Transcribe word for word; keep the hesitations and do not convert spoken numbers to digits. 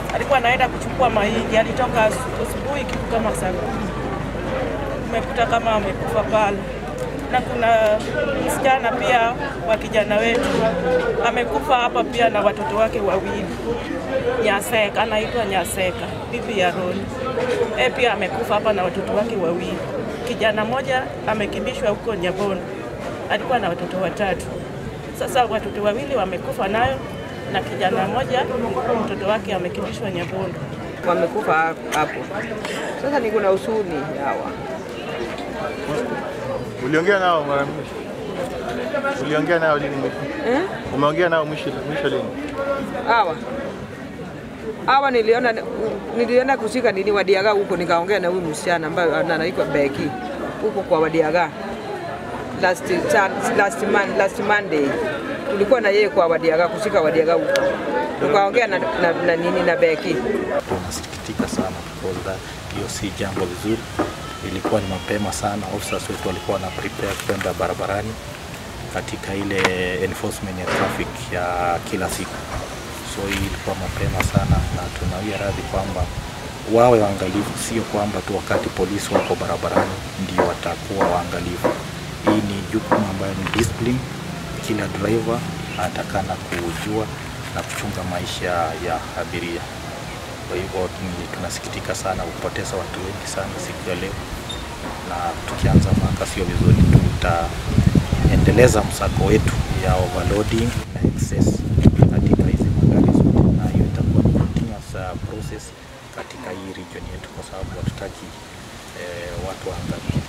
alikuwa anaenda kuchukua mahindi, alitoka asubuhi kitu kama saa kumi. Umekuta kama amekufa pale. Na kuna msichana pia wa kijana wetu amekufa hapa pia na watoto wake wawili. Nyaseka, anaitwa Nyaseka, bibi ya Roni. E pia amekufa hapa na watoto wake wawili. Kijana moja amekimbishwa huko Nyabondo. Alikuwa na watoto watatu. Sasa watoto wawili wamekufa nayo na kijana moja mtoto wake amekimbishwa Nyabondo. Wamekufa hapo. Sasa ni kuna usuni hawa. Uliongea nao mara mwisho? Uliongea nao lini mwisho? Eh? Umeongea nao mwisho mwisho lini? Hawa. Hawa niliona niliona kushika nini Wadiaga huko, nikaongea na huyu msichana ambaye anaitwa Becky huko kwa Wadiaga. Last last month last Monday tulikuwa na yeye kwa Wadiaga, kushika Wadiaga huko. Tukaongea na, na, na nini na Becky. Tunasikitika sana kwa hiyo si jambo vizuri. Ilikuwa ni mapema sana, officers wetu walikuwa na prepare kwenda barabarani katika ile enforcement ya traffic ya kila siku. So hii ilikuwa mapema sana na tunawia radhi kwamba wawe waangalifu, sio kwamba tu wakati polisi wako barabarani ndio watakuwa waangalifu. Hii ni jukumu ambayo ni discipline, kila driver anatakana kujua na kuchunga maisha ya abiria. Kwa hivyo tunasikitika sana kupoteza watu wengi sana siku ya leo, na tukianza mwaka sio vizuri. Tutaendeleza msako wetu ya overloading na excess katika hizi magari zote, na hiyo itakuwa continuous process katika hii region yetu, kwa sababu hatutaki eh, watu waangamie.